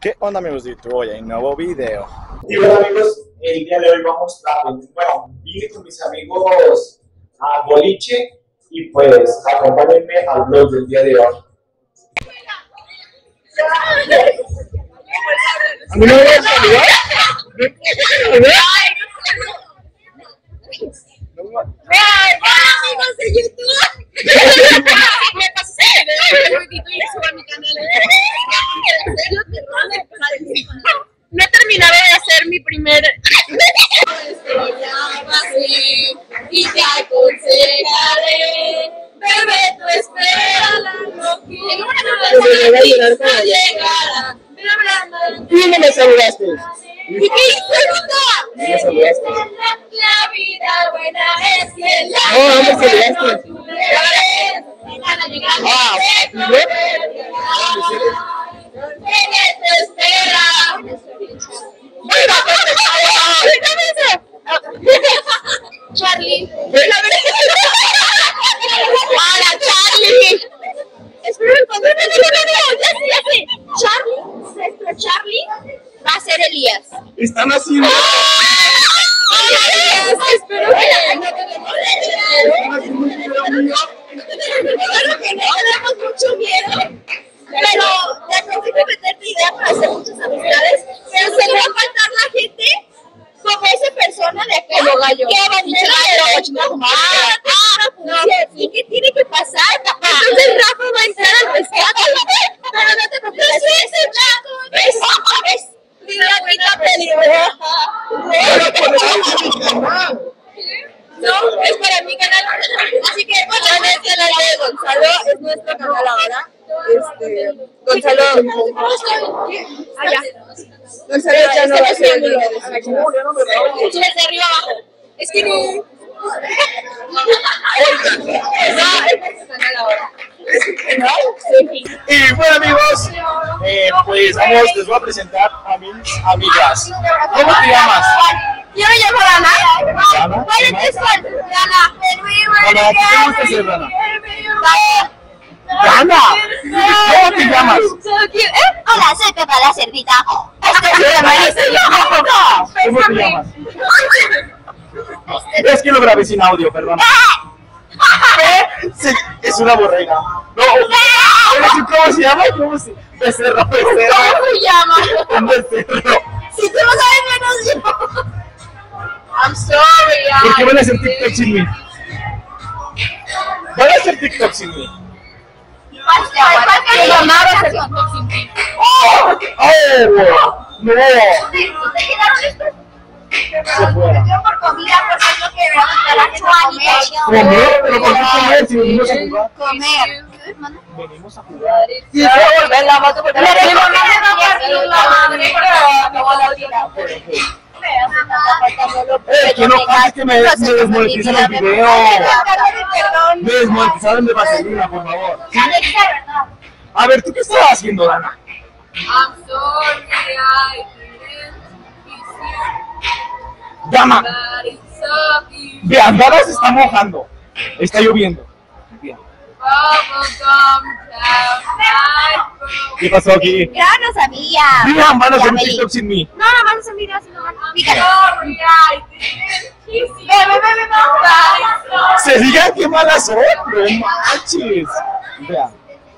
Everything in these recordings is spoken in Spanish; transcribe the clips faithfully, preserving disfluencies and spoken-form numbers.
¿Qué onda, amigos de YouTube? Hoy hay un nuevo video. Y bueno, amigos, el día de hoy vamos a, bueno, vine con mis amigos a boliche y pues acompáñenme al vlog del día de hoy. ¿A mí no me voy a saludar? Hola amigos de YouTube. Me pasé el videito y subo a mi canal. No he terminado de hacer mi primer. Y te aconsejaré, bebé, tú espera la llegará. ¿Y no me saludaste? ¿Y qué hice ahorita? ¿Me saludaste? La vida buena es que la No, no me saludaste. Ah, ¿no? te espera. Charlie. Hola, Charlie. Espero encontrarme. Ya sé, Charlie, nuestro Charlie va a ser Elías. Están haciendo. Hola, Elías. Espero que no Claro que no tenemos mucho miedo. Pero ya no sé qué meterte idea para hacer muchas amistades. Pero se le va a faltar la gente como esa persona de acá. Como gallo. Que abandona el ¿Y qué tiene que pasar? Entonces Rafa va a entrar al rescate. Pero no te preocupes. ¿Ves? ¿Ves? Mira, mira, peligrosa. No, es para mi canal. Así que bueno, es el canal de Gonzalo, es nuestro canal ahora. Este, Gonzalo. Allá. Gonzalo ya no va a ser el video de desde arriba abajo. Es que no. No, es nuestro canal ahora. Y bueno, amigos, eh, pues vamos, les voy a presentar a mis amigas. ¿Cómo te llamas? Yo me llamo Dana. ¿Dana? ¿Cuál es tu nombre? Dana. Dana, ¿qué te gusta hacer, Dana? ¡Dana! ¿Cómo te llamas? ¿Eh? Hola, soy Pepa la cerdita. ¿Cómo te llamas? Es que lo grabé sin audio, perdón. Sí, es una borrega. No, ¿cómo se llama? ¿Cómo se llama? Becerro, becerro. ¿Cómo se llama? Un becerro. Si tú no sabes menos yo. I'm sorry. ¿Por qué van a hacer TikTok sin mí? ¿Van a hacer TikTok sin mí? Mi mamá va a hacer TikTok sin ti. ¡Oh! ¡No! ¿Te quedaron estos? Se fuera. Yo por comida, porque es lo que veamos para la gente comer. ¿Comer? ¿Pero por qué comer si venimos a jugar? Comer. Venimos a jugar. Sí, voy a volver la moto porque la tenemos Eh, que no pasa que me, me desmonetizan el video. Me desmonetizaron de vaselina, por favor. A ver, ¿tú qué estabas haciendo, Dana? I'm sorry, I didn't kiss you, Dama, but it's okay. vean, Dana se está mojando. Está lloviendo. Bien. ¿Qué pasó aquí? Grábanos a mí ya. Vean, van a hacer un TikTok sin mí. No, no van a hacer videos, no van a sorry, I didn't kiss you. Ve, ve, ve, ve, Se digan qué malas son. No manches. Vean.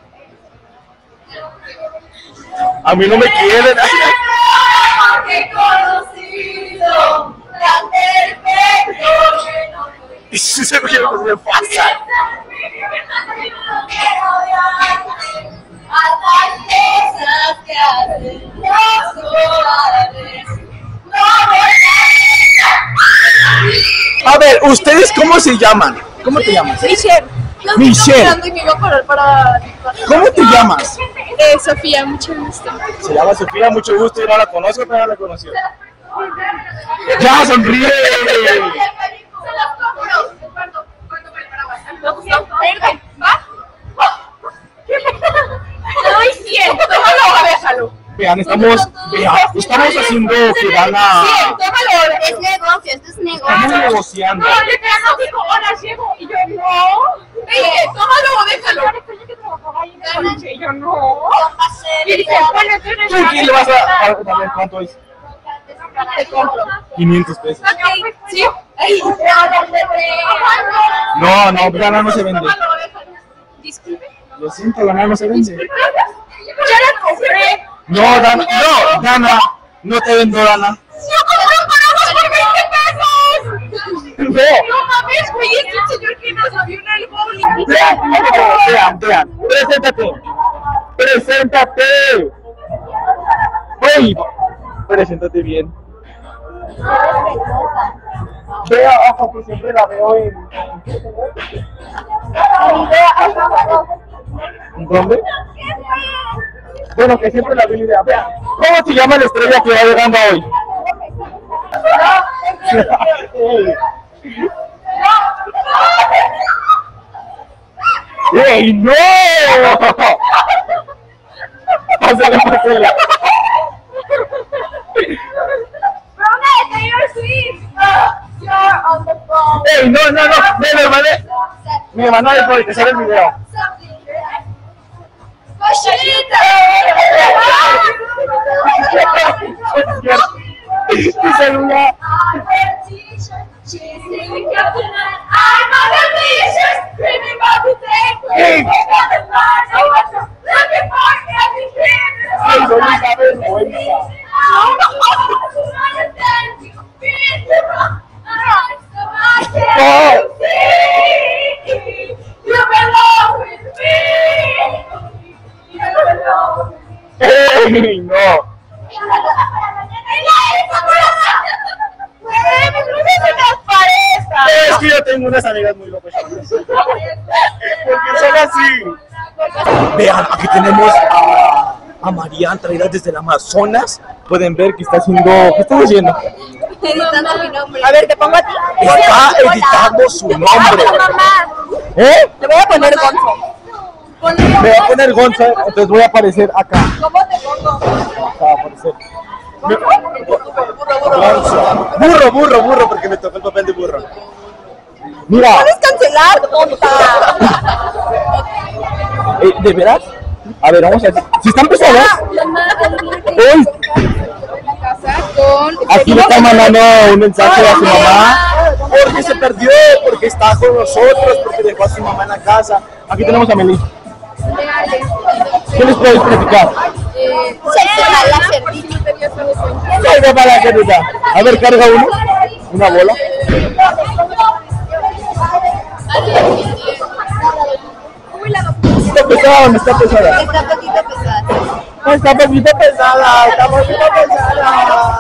A mí no me quieren. Qué conocido, tan perfecto que no te Y si se me me pasa. A ver, ¿ustedes cómo se llaman? ¿Cómo te llamas? Michelle. Michelle. Y me iba a parar para... ¿Cómo te llamas? Eh, Sofía, mucho gusto. Se llama Sofía, mucho gusto. Yo no la conozco, pero no la conoció. ¡Ya, sonríe! Te doy cien. Tómalo, déjalo. Vean, estamos, vean, estamos haciendo que gana. Sí, tómalo. Es negocio, esto es negocio. Estamos negociando. No, le quedas así como, hola, llego. Y yo, no. Dije, tómalo, déjalo. Y yo, no. Y dice, bueno, tú eres. ¿Tú quién le vas a, a, a ver cuánto es? Te compro. quinientos pesos. Ok, sí. No, no, Dana no se vende. Disculpe. Lo siento, Dana no se vende. Ya la compré. No, Dana, no, Dana, no te vendo, Dana. ¡Yo compré un paraguas por veinte pesos! No. No mames, güey, es el señor que nos vio en el bowling. Vean, vean, vean. Preséntate. Preséntate. Hey, preséntate bien. Vea, ojo, que siempre la veo en... ¿En dónde? Bueno, que siempre la veo en idea. Vea, ¿cómo se llama la estrella que va llegando hoy? ¡Ey, no! Pásale, pásale. ¡Ey, no, no, no! ¡Me me mandé! Me mandó a desmonetizar el video. Mi celular. ¡Ey, no! Es que yo tengo unas amigas muy locas. Porque son así. Vean, aquí tenemos a, a Marian traída desde el Amazonas. Pueden ver que está haciendo... ¿Qué está haciendo? Editando mi nombre. A ver, te pongo a ti. Está editando su nombre. ¿Eh? Te voy a poner Gonzo. Me voy a poner Gonzo, entonces voy a aparecer acá. ¿Cómo te pongo? Acá va a aparecer. Gonzo. Burro, burro, burro, porque me tocó el papel de burro. Mira. Puedes cancelar, tonta. Eh, ¿De veras? A ver, vamos a ver. Si están pesadas. Uy. Aquí le está mandando un mensaje a su mamá. Porque se perdió, porque está con nosotros, porque dejó a su mamá en la casa. Aquí tenemos a Meli. ¿Qué les podéis platicar? La cerdita. Carga para la cerdita. A ver, carga uno. Una bola. Está pesada, me está pesada. Está poquito pesada. Está poquito pesada, está poquito pesada.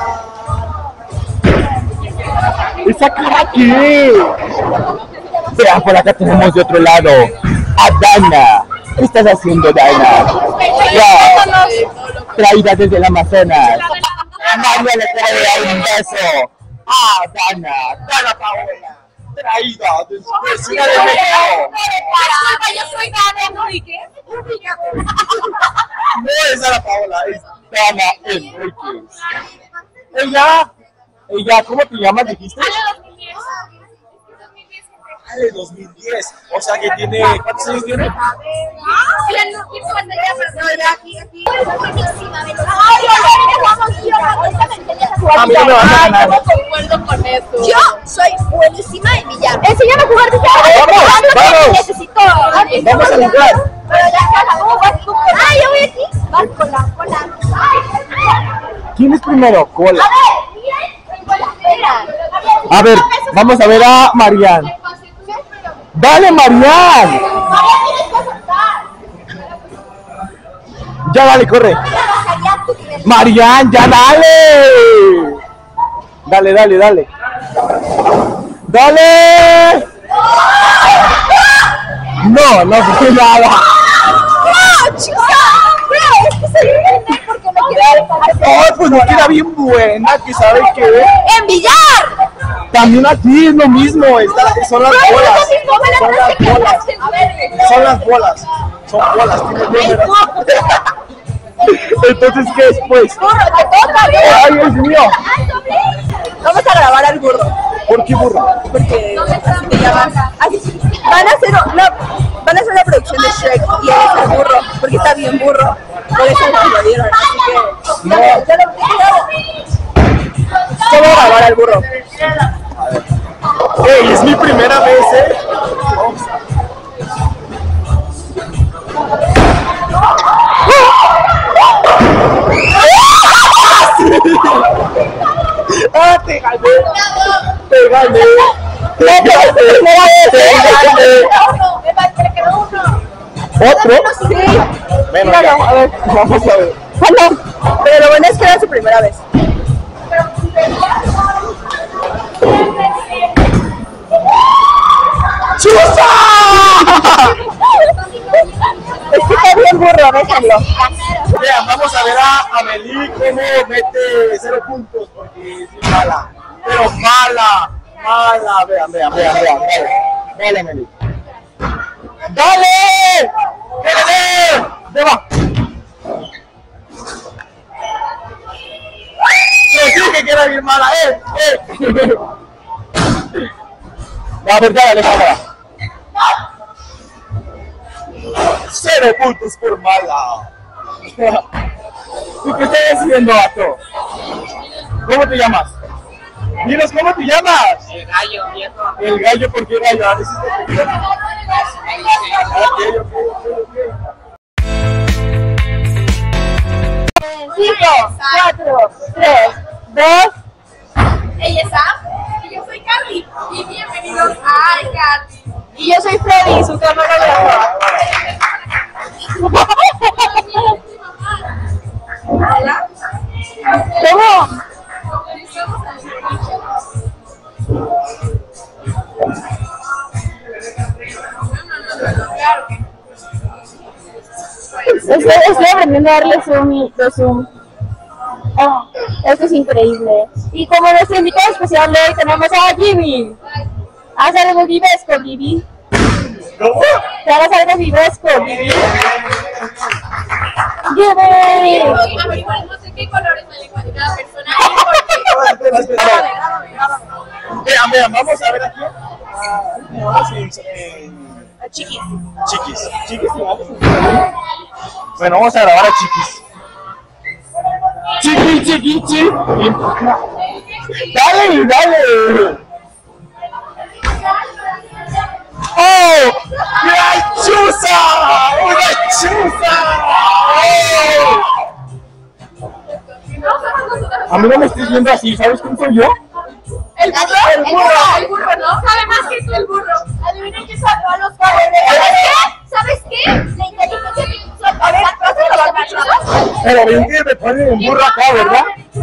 ¿Esa cara qué? Vean, por acá tenemos de otro lado a Dana. ¿Qué estás haciendo, Dana? Ya, traída desde el Amazonas. María le trae dar un beso a Dana, Dana Paola. Traída desde Ciudad de México. Disculpa, yo soy Dana Enrique. No es Dana Paola, es Dana Enríquez. Ella, ella, ¿cómo te llamas, dijiste? Ale, dos mil diez. O sea que tiene, ¿cuántos años tiene? A mí no me vas a ganar. No concuerdo con eso. Yo soy buenísima en billar. Enséñame a jugar billar. Vamos, vamos. Necesito. Vamos a jugar. Pero ya acabó, vas tú. Ah, yo voy aquí. Vas con la cola. ¿Quién es primero? Cola. A ver, bien. Con la cola. A ver, vamos a ver a Marian. ¡Dale, Marian! Ya dale, corre. Marian, ya dale. Dale, dale, dale. ¡Dale! No, no fue nada. ¡No, chica! ¡Bro! Es que se viene porque me quiero. ¡Oh, pues no queda bien buena! ¿Que sabe qué? ¡En billar! También aquí es lo mismo. Está, son las bolas. Son las bolas. Son las bolas. Son bolas. Tiene números. Entonces, ¿qué después? Burro, te toca, ¡Ay, Dios mío! Vamos a grabar al burro. ¿Por qué burro? Porque así te llaman. Así, van a hacer una, van a hacer una producción de Shrek y él es el burro, porque está bien burro. Por eso lo dieron, así que. No. Ya, ya lo Yo voy a grabar al burro. ¡Ey, es mi primera vez, eh! ¡Ah, te gané! ¡Te gané! ¡Te gané! ¡Te gané! ¿Otro? Sí. Bueno, Claro, ya. a ver. Vamos a ver. Bueno, pero lo bueno es que era su primera vez. ¡Chusa! Es que está bien burro, déjenlo. Vean, vamos a ver a Amelie cómo mete cero puntos, porque es mala. Pero mala, mala. Vean, vean, vean, vean. Dale, dale, Amelie. ¡Dale! ¡Dale! ¡Ya va! Yo dije que era bien mala, eh, eh. La verdad, dale, cámara. Cero puntos por mala. ¿Y qué estás haciendo, vato? ¿Cómo te llamas? Dinos, ¿cómo te llamas? El gallo, viejo. El gallo, ¿por qué gallo? ¿Ahora sí te entiendo? Ok, ok, ok, ok. cinco, cuatro, tres, dos. Ella es Sam y yo soy Carly. Y bienvenidos a iCarly. Y yo soy Freddy, su camarógrafo. Hola. ¿Cómo? Estoy, estoy aprendiendo a darle zoom y de zoom. Oh, esto es increíble. Y como nuestro invitado especial de hoy tenemos a Jimmy. Haz algo vivesco, Vivi. ¿Cómo? Te hagas algo vivesco, Vivi. Jimmy. A ver, igual no sé qué colores me le de cada personaje. Espera, espera. Vean, vean, vamos a ver aquí. Vamos en, en Chiquis. Chiquis. Chiquis, vamos. Bueno, vamos a grabar a Chiquis. Chiqui, chiqui, chiqui. Dale, dale. ¡Oh! ¡Una chuza! ¡Una chuza! ¡Oh! A mí no me estés viendo así, ¿sabes quién soy yo? El burro, el burro, el burro, ¿no? Sabe más que tú el burro. Adivinen qué sacó a los cabos. ¿Sabes qué? ¿Sabes qué? La inteligencia artificial. A ver, pásalo a las personas. Pero ven que me ponen un burro acá, ¿verdad?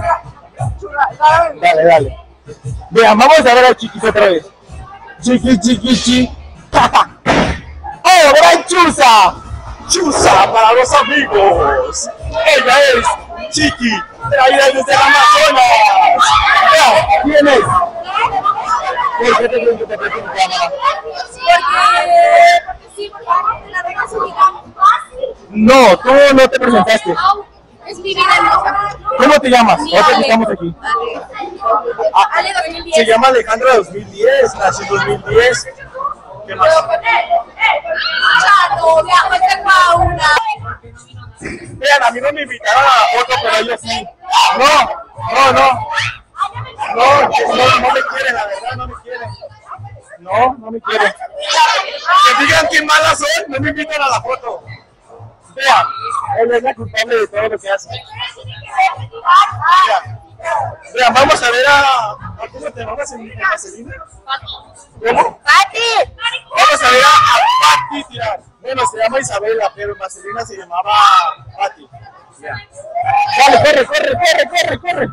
Dale, dale. Vean, vamos a ver a Chiquis otra vez. Chiqui, chiqui, chi. ¡Oh, gran chuza! ¡Chuza para los amigos! Ella es Chiqui, traída desde el Amazonas. Vean, ¿quién es? ¿Por qué te pregunto que te pregunto, cámara? Porque sí, porque la regla se vida fácil. No, tú no te presentaste. Es mi vida hermosa. ¿Cómo te llamas? Nosotros estamos aquí. Ah, Ale dos mil diez. se llama Alejandra dos mil diez, nació en dos mil diez. ¿Qué más? Chato, me hago esta una. Vean, a mí no me invitaron a la foto, pero ellos sí. No, no, no. No, no, no me quieren, la verdad, no me quieren. No, no me quieren. Que digan qué malas son, no me invitan a la foto. Vean, él es la culpable de todo lo que hace. Vean, vean, vamos a ver a... ¿a ¿Cómo te llamas en Vaselina? ¿Cómo? ¡Pati! Vamos a ver a, a Pati tirar. Bueno, se llama Isabela, pero en Vaselina se llamaba Pati. Dale, corre, corre, corre, corre, corre.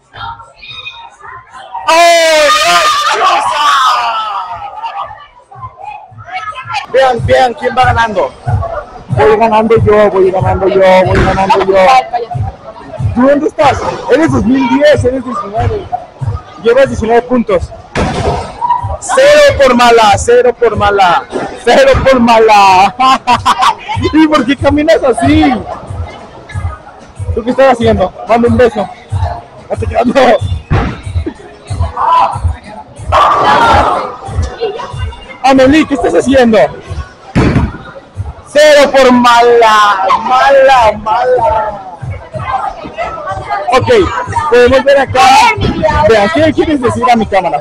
¡Oh, no! Vean, vean, ¿quién va ganando? Voy ganando yo, voy ganando yo, voy ganando yo. ¿Tú dónde estás? Eres dos mil diez, eres diecinueve. Llevas diecinueve puntos. Cero por mala, cero por mala, cero por mala. ¿Y por qué caminas así? ¿Tú qué estás haciendo? Manda un beso. No te quedas, no. Amelie, ¿qué estás haciendo? Cero por mala, mala, mala. Ok, podemos ver acá. Vean, ¿qué quieres decir a mi cámara?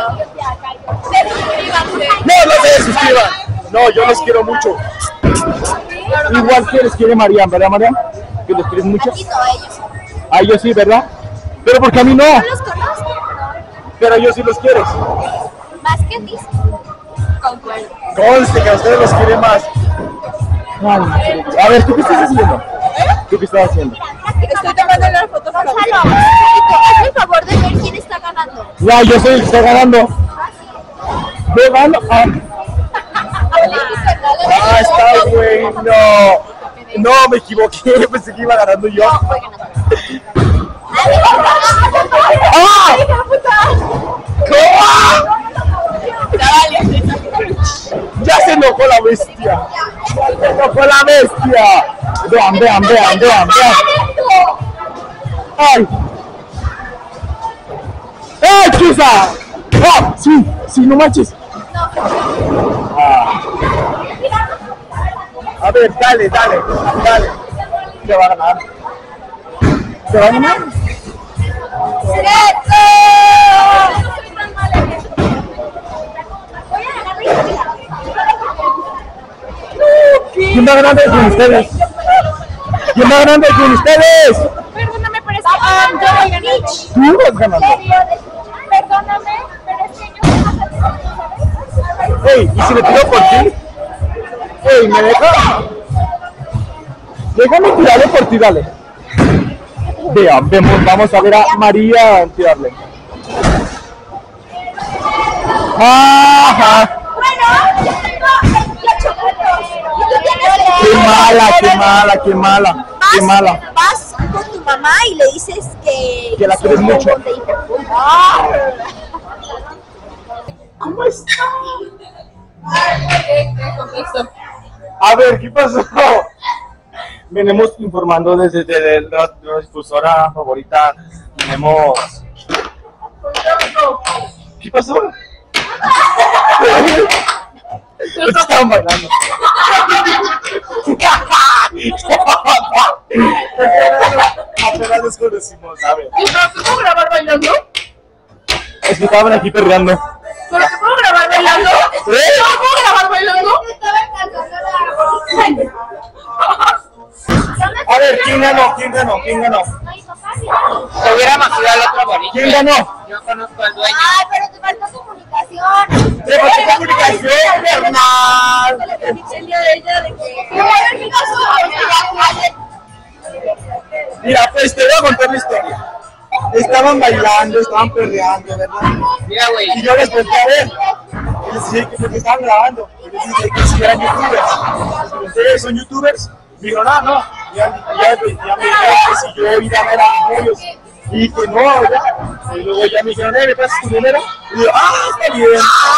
No, no se suscriban. No, yo los quiero mucho. Igual que les quiere Marian, ¿verdad, Marian? ¿Que los quieres mucho? A ellos sí, ¿verdad? Pero porque a mí no. No los conozco. Pero a ellos sí los quieres. Más que ti. Concuerdo. Conste que a ustedes los quiere más. Ay, a ver, ¿tú qué estás haciendo? ¿Tú qué estás haciendo? Estoy tomando la foto para Gonzalo, hazme el favor de ver quién está ganando. Ya, yo soy el que está ganando. ¿Ve ganando? Ah, ah, está bueno. No, me equivoqué. Pensé que iba ganando yo. ¡Ah! ¿Cómo? Ya se enojó la bestia. Ya se enojó la bestia. Vean, vean, vean, vean, vean. ¡Ay! ¡Ay, Chusa! ¡Ah! Sí, sí, no manches. Ah. A ver, dale, dale, dale. Te va a ganar. ¿Te va a ganar? ¿Quién va ganando con ustedes? ¿Quién va ganando con ustedes? Perdóname, pero es que ah, yo voy a ganar. Tú vas ganando. Perdóname, pero es que yo... Ey, ¿y si le tiro por ti? Ey, ¿me deja? Déjame tirarle por ti, dale. Vean, vemos, vamos a ver a María tirarle. Ajá. Bueno, yo tengo veintiocho puntos. Y tú tienes Qué mala, qué mala, qué mala, qué mala. Vas con tu mamá y le dices que... Que la quieres mucho. Ah. ¿Cómo está? A ver, ¿qué pasó? Venimos informando desde, desde la, la difusora favorita. Tenemos... ¿Qué pasó? Estaban bailando. Apenas nos conocimos, a ver. ¿Pero puedo grabar bailando? Es que estaban aquí perreando. ¿Pero te puedo grabar bailando? ¿Eh? ¿No puedo grabar bailando? A ver, ¿quién ganó? ¿Quién ganó? ¿Quién ganó? Se hubiéramos ido al otro boliche. ¿Quién ganó? Yo conozco al dueño. Ay, pero te faltó comunicación. ¡Te faltó comunicación, carnal! El día de ella de que... Mira, pues te voy a contar la historia. Estaban bailando, estaban perreando, ¿verdad? Mira, güey. Y yo les pregunté a ver. Y les dije que porque estaban grabando. Y les dije que si eran youtubers. ¿Ustedes son youtubers? Me dijo, no, no. Ya, ya, ya me dijeron que si yo iba a ver a mis novios. Y que no, ¿verdad? Y luego ya me dijeron, eh, ¿me pasas tu dinero? Y yo, ah, está bien.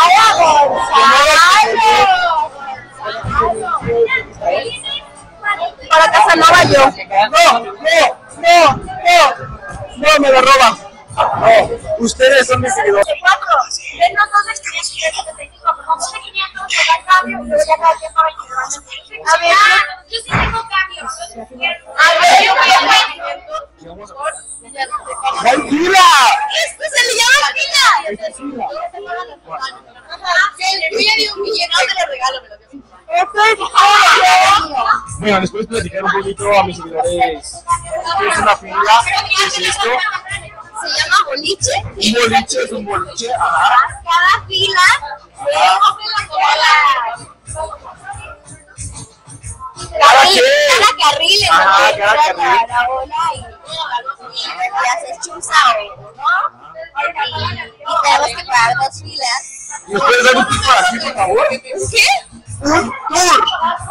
Para Casanova yo. No, no, no, no. No, me lo roban. No, ustedes son mis seguidores. Denos dos experiencias de setenta y cinco, por favor, de quinientos, me da cambio y luego ya cada quien paga individualmente. A ver, Yo sí tengo cambio. a ver, yo voy a pagar. ¡Tranquila! Esto se le llama fila. Si el tuyo de un millón, no te lo regalo, me lo dio. Esto es todo. Bueno, después platicar un poquito a mis seguidores. ¿Qué es una fila? ¿Qué es esto? Se llama boliche. Un boliche es un boliche. Ajá. Cada fila se hace la cola. ¿Para qué? Cada carril en Ajá, donde cada entra carril. la bola y, y haces chuza o no. Y, y tenemos que pagar dos filas. ¿Nos puedes dar un tip para aquí, por favor? ¿Qué? ¡Un tour!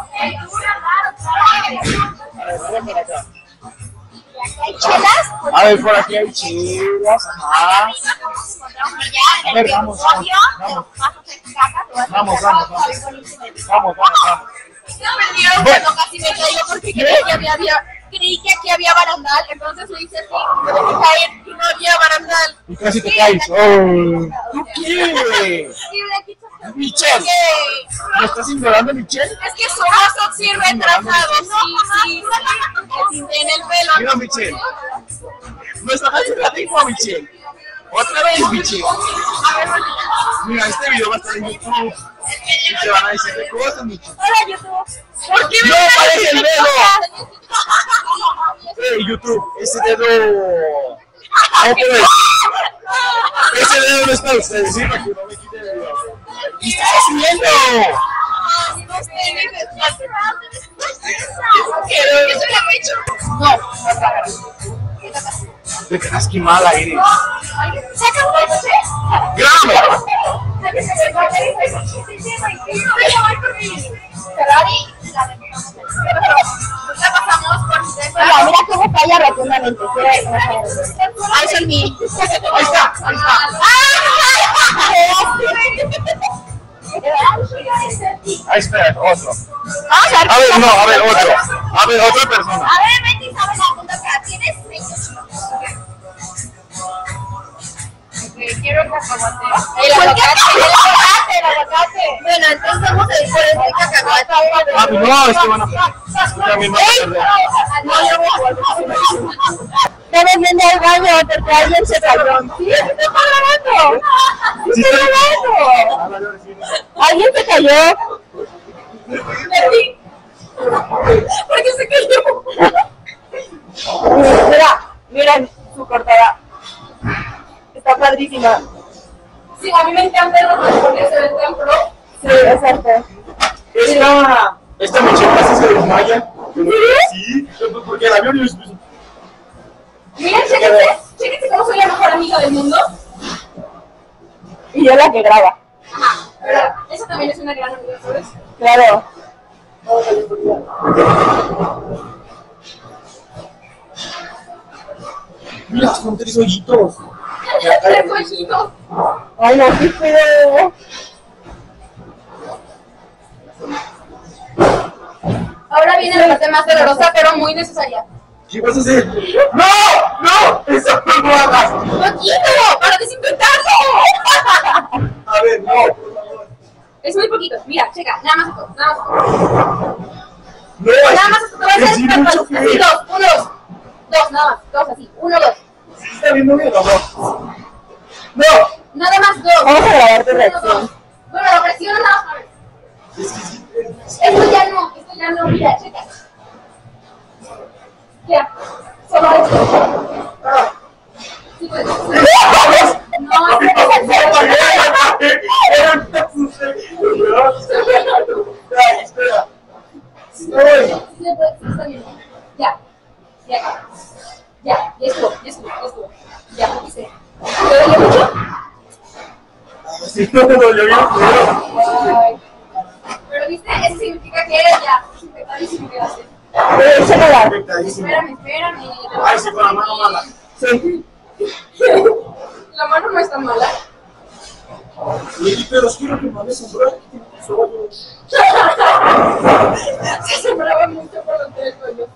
A ver, ven por acá. ¿Hay chelas? A ver, por aquí hay chelas. Ajá. A ver, vamos, vamos, vamos. Vamos, vamos, vamos. Vamos, vamos, vamos. Yo me dio cuando casi me caigo porque creía que había, había, creí que aquí había barandal, entonces lo hice así, me dejé caer y no había barandal. Y casi te caes. Oh, ¿tú qué? Y Blanquita también. Michelle. ¿Me estás ignorando, Michelle? Es que somos así retrasados, sí, sí, sí. En el pelo. Mira, Michelle. No estás haciendo la misma, Michelle. Otra vez, Michelle. Mira, este video va a estar en YouTube. Y te van a decir de cosas, Michelle. Hola, YouTube. ¿Por qué me ¡No estás aparece el diciendo dedo! cosas? ¡Eh, YouTube! Ese dedo. ¿Cómo puedes? Ese dedo no es para ustedes, sí, para que no me quite el video. ¿Qué estás haciendo? No sé, ¿qué se le ha hecho? No. Te quedas quemada, Iris. Saca un coche. ¡Graba! Ferrari. Ya pasamos por Mira, mira cómo falla rotundamente. Ay, son mí. Ahí está, ahí está. Ahí espera, otro. A ver, no, a ver, otro. A ver, otra persona. A ver, Betty, ¿sabes la punta que tienes? veintiocho. Quiero el cacahuate. El aguacate, el aguacate, el aguacate. Bueno, entonces vamos a ir por este cacahuate. Ah, pues no, es que van a. También van a perder. No, yo voy a jugar. Estamos viendo al baño porque alguien se cayó. Sí, estoy grabando. Sí, Estoy está- grabando. Alguien se cayó. ¿Por qué se cayó? Mira, miren su cortada. Está padrísima. Sí, a mí me encanta el otro porque se ve tan pro. Sí, exacto. Esta. Esta Michelle casi se desmaya. Sí, porque el avión es. Miren, chéquense, chéquense cómo soy la mejor amiga del mundo. Y yo la que graba. Ajá, pero esa también es una gran amiga, ¿sabes? Claro. Mira, son tres hoyitos. Tres hoyitos. Ay, no, qué feo. Ahora viene la parte más dolorosa, pero muy necesaria. ¿Qué vas a hacer? ¡No! ¡No! ¡Eso no lo hagas! ¡No quítalo! ¡Para desinfectarlo! A ver, no, por favor. Es muy poquito. Mira, checa, nada más esto, nada más esto. No, Nada más esto, te voy a es hacer decir tres mucho pasos. Así, que. dos, uno, dos. Dos, nada más, dos así. Uno, dos. ¿Sí está viendo bien o no? ¡No! Nada más dos. Vamos a grabar tu Uno, reacción. dos. Bueno, lo presiono nada más. A ver. Es que sí. Esto ya no, esto ya no, mira, checa. Ya, solo esto. Ah. Sí, pues. No, es que Espera. sí, se puede, sí, está bien. Ya, ya, ya, ya estuvo, ya estuvo, ya estuvo. Ya, hice. ¿Te dolió mucho? Sí, no me dolió bien. Ay. Pero viste, eso significa que ya, desinfectadísimo quedaste. Pero échale la. Espérame, espérame. Ay, sí, con la mano mala. Sí. La mano no está mala. Y pero es que lo que más me asombró Se asombraba mucho por los tres hoyos.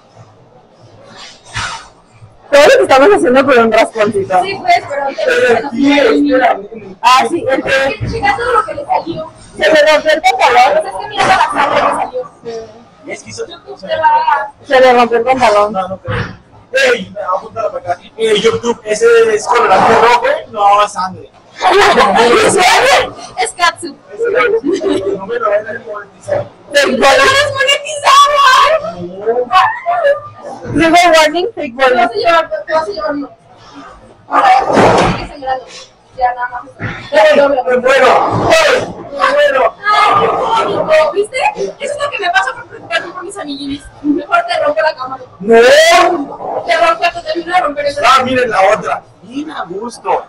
Todo lo que estamos haciendo por un rasponcito. Sí, pues, pero te Pero el pie, espera. Ah, sí, el que Chica, todo lo que le salió. se me rompió el Pues pantalón. es que mira la sangre que salió. Es que hizo. YouTube te va. Se le rompió el pantalón. No, no creo. Ey, me va a apuntar para acá. Eh, YouTube, ese es colorante rojo, no es sangre. Es Katsu. Ese no me lo van a monetizar. Fake ¡No warning. eres monetizado! Trigger warning, fake Te vas warning. a llevar, te vas a llevar uno. Ahora, sigue sangrando. Ya, nada más. ¡Ey, me muero! ¡Ey, me muero! ¡Ay, qué cómico! ¿Viste? Eso es lo que me pasa por preocuparme por mis amiguinis. Mejor te rompe la cámara. ¡No! Te rompe, te termina de romper eso. Ah, miren la otra. Bien a gusto.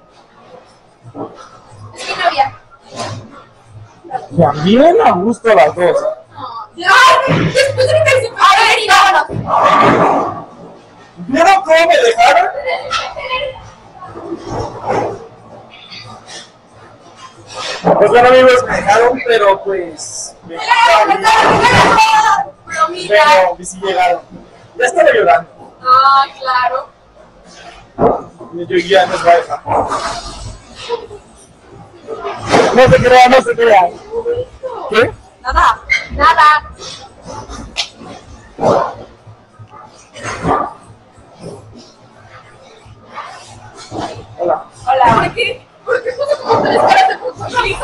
Es mi novia. Ya, bien a gusto las dos. ¡Ay! Después de que te A ver, y vámonos. ¿Vieron cómo me dejaron? Pues bueno, amigos, me dejaron, pero pues. Me Pero mira. pero sí llegaron. Ya estaba llorando. Ah, claro. Yo ya nos va a dejar. No se crea, no se crea. ¿Qué? Nada, nada. Hola. Hola. ¿Por qué? ¿Por qué puso como tres caras de fútbolito?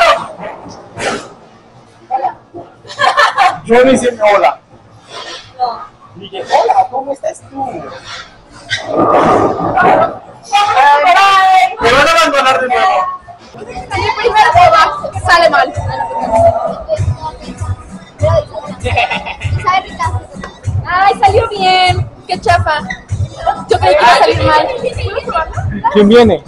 Hola. Yo ni diciendo hola. No. Dije, hola, ¿cómo estás tú? Bye. Me van a abandonar de nuevo. El primer boba sale mal. Ay, salió bien. Qué chafa. Yo creí que iba a salir mal. ¿Puedo probarlo? ¿Quién viene?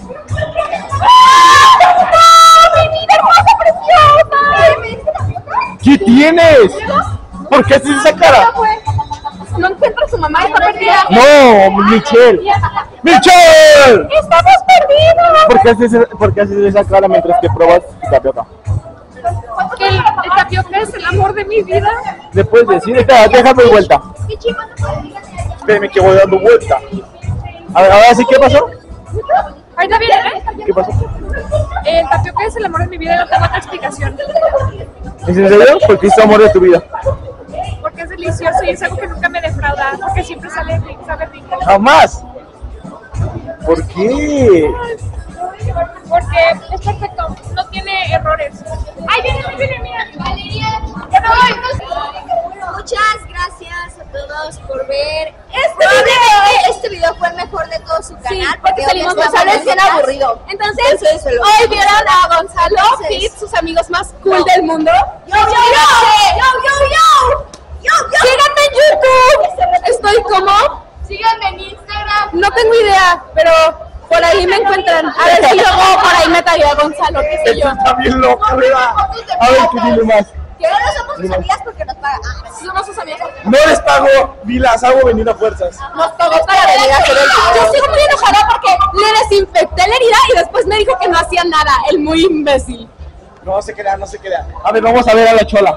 ¡Ah, mi vida hermosa, preciosa! ¿Qué tienes? ¿Por qué haces esa cara? No encuentra a su mamá, está perdida. No, Michelle. ¡Michelle! ¡Estamos perdidos! ¿Por qué haces, por qué haces esa cara mientras que pruebas tu tapioca? Que el, el tapioca es el amor de mi vida. ¿Le puedes decir? Espera, déjame vuelta. Espérame que voy dando vuelta. A ver, ahora sí, ¿qué pasó? Ahorita viene, ¿eh? ¿Qué pasó? El tapioca es el amor de mi vida y no tengo otra explicación. ¿Es en serio? Porque es el amor de tu vida. Porque es delicioso y es algo que nunca me defrauda. Porque siempre sale rico, sabe rico. Jamás. ¿Por qué? Porque es perfecto, no tiene errores. ¡Ay, viene, viene, mira! ¡Valeria! ¡Ya me voy! Muchas gracias a todos por ver este video. Este video fue el mejor de todo su canal. Sí, porque salimos Gonzalo es bien aburrido. Entonces, Eso es lo hoy que- vieron a Gonzalo Entonces- Fit, sus amigos más cool No. del mundo. ¡Yo, yo, yo! ¡Yo, yo, yo! ¡Yo, yo! Síganme en YouTube. Estoy como, Síganme en Instagram. no tengo idea, pero por ahí me encuentran. A ver si luego por ahí me tagueo a Gonzalo, qué sé yo. Está bien loca, ¿verdad? A ver, ¿qué dile más? Que no somos sus amigas porque nos pagan. Ah, Somos sus amigos. No les pago ni las hago venir a fuerzas. Nos pagó para venir a hacer el video. Yo sigo muy enojada porque le desinfecté la herida y después me dijo que no hacía nada. El muy imbécil. No se crean, no se crean. A ver, vamos a ver a la chola.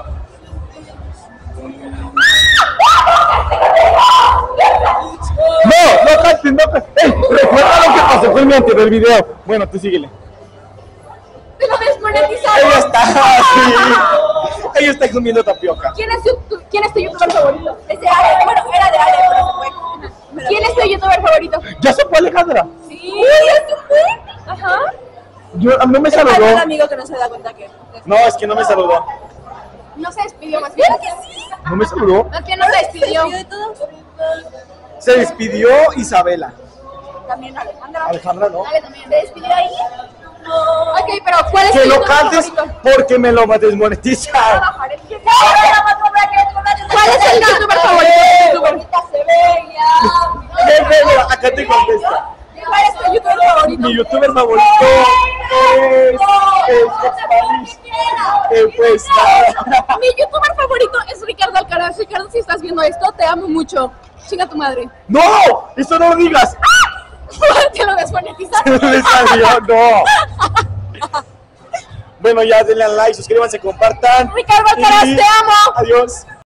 No, no cantes, no cantes. Ey, recuerda lo que pasó con mi anterior video. Bueno, tú síguele. Te lo desmonetizaron. Ella está así. Ella está comiendo tapioca. ¿Quién es, tu, ¿Quién es tu youtuber favorito? es de Ale. Bueno, era de Ale, pero se fue. Me lo ¿Quién es dijo. tu youtuber favorito? ¿Ya se fue Alejandra? Sí. Uy, ¿eso fue? Ajá. Yo, no me Hay un saludó. amigo que no se da cuenta que. No, es que no me saludó. No se despidió más bien. que sí? No me saludó. Más bien no se despidió. de todos. Se despidió Isabela. También Alejandra. Alejandra no. Ale también. ¿Se despidió ahí? No. Ok, pero ¿cuál es Que tu no youtuber cantes favorito? porque me lo desmonetizan. ¿Cuál es el youtuber favorito? Bonita se veía. Ven, ven, ven, acá te contesto. ¿Cuál es tu youtuber favorito? Mi youtuber favorito es. es. es. pues. nada. Mi youtuber favorito es Ricardo Alcaraz. Ricardo, si estás viendo esto, te amo mucho. Chinga tu madre. ¡No! ¡Eso no lo digas! Te lo desmonetizas. Se me salió, no. Bueno, ya denle al like, suscríbanse, compartan. Ricardo Alcaraz, Y te amo. Adiós.